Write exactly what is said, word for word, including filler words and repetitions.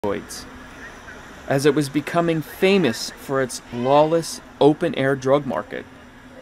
opioids, as it was becoming famous for its lawless, open-air drug market.